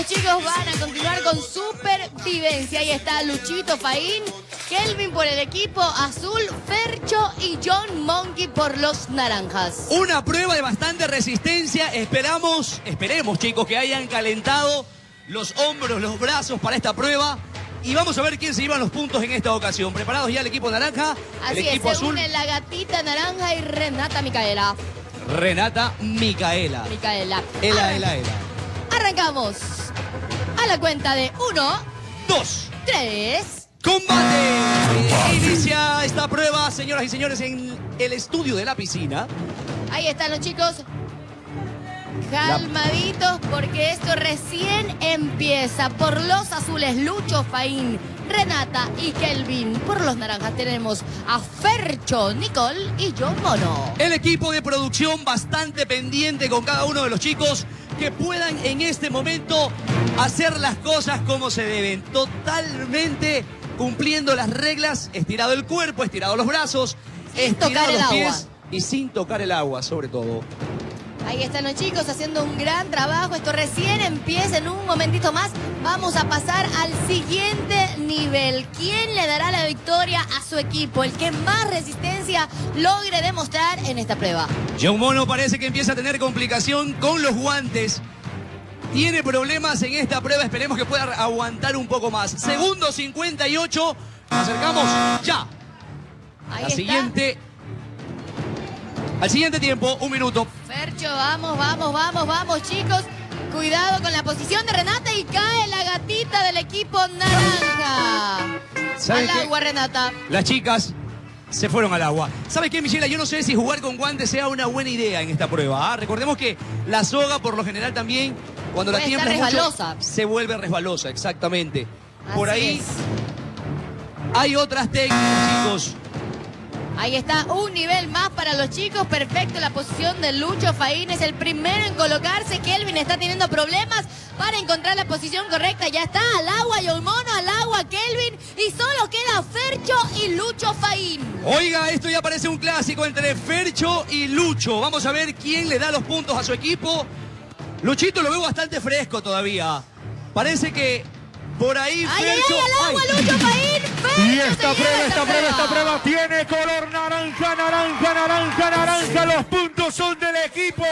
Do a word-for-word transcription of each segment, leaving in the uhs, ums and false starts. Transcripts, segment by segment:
los chicos van a continuar con supervivencia. Ahí está Luchito Faín, Kelvin por el equipo azul, Fercho y John Monkey por los naranjas. Una prueba de bastante resistencia. Esperamos, esperemos chicos que hayan calentado los hombros, los brazos para esta prueba. Y vamos a ver quién se lleva los puntos en esta ocasión. ¿Preparados ya el equipo naranja? Así el equipo es, se azul. une la gatita naranja y Renata Micaela. Renata Micaela. Micaela. Ela, ela, ela. Arrancamos a la cuenta de uno, dos, tres. ¡Combate! Inicia esta prueba, señoras y señores, en el estudio de la piscina. Ahí están los chicos. Calmaditos porque esto recién empieza. Por los azules, Lucho Faín, Renata y Kelvin. Por los naranjas tenemos a Fercho, Nicole y John Mono. El equipo de producción bastante pendiente con cada uno de los chicos que puedan en este momento hacer las cosas como se deben. Totalmente cumpliendo las reglas, estirado el cuerpo, estirado los brazos, estirado los pies y sin tocar el agua sobre todo. Ahí están los chicos haciendo un gran trabajo. Esto recién empieza. En un momentito más vamos a pasar al siguiente nivel. ¿Quién le dará la victoria a su equipo? El que más resistencia logre demostrar en esta prueba. John Mono parece que empieza a tener complicación con los guantes. Tiene problemas en esta prueba. Esperemos que pueda aguantar un poco más. Segundo cincuenta y ocho. Nos acercamos ya. Ahí La está. siguiente... Al siguiente tiempo, un minuto. Fercho, vamos, vamos, vamos, vamos, chicos. Cuidado con la posición de Renata y cae la gatita del equipo naranja. Al agua, Renata. Las chicas se fueron al agua. ¿Sabe qué, Michela? Yo no sé si jugar con guantes sea una buena idea en esta prueba. ¿ah? Recordemos que la soga, por lo general, también, cuando la Puede estar tiemblas mucho, resbalosa. se vuelve resbalosa, exactamente. Así Por ahí es. hay otras técnicas, chicos. Ahí está, un nivel más para los chicos. Perfecto la posición de Lucho Faín. Es el primero en colocarse. Kelvin está teniendo problemas para encontrar la posición correcta. Ya está, al agua John Mono, al agua Kelvin. Y solo queda Fercho y Lucho Faín. Oiga, esto ya parece un clásico entre Fercho y Lucho. Vamos a ver quién le da los puntos a su equipo. Luchito lo veo bastante fresco todavía. Parece que por ahí ¡Ay, Fercho... ay, ay, al agua ¡Ay! Lucho Faín! Y esta prueba, esta prueba, esta prueba tiene color naranja, naranja, naranja, naranja. Los puntos son del equipo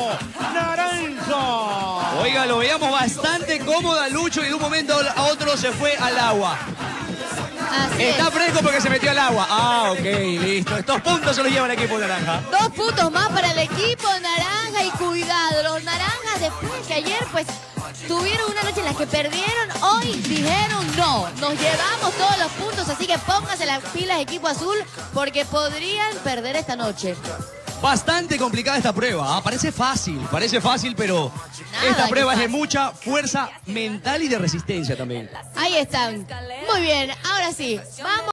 naranja. Oiga, lo veíamos bastante cómoda Lucho y de un momento a otro se fue al agua. Así Está es. fresco porque se metió al agua. Ah, ok, listo. Estos puntos se los lleva el equipo naranja. Dos puntos más para el equipo naranja y cuidado, los naranjas después que ayer pues tuvieron una noche en la que perdieron, hoy dijeron no, nos llevamos todos los puntos, así que pónganse las pilas equipo azul porque podrían perder esta noche. Bastante complicada esta prueba, ¿ah? Parece fácil, parece fácil, pero Nada esta que prueba es de fácil. mucha fuerza mental y de resistencia también. Ahí están. Muy bien, ahora sí, vamos.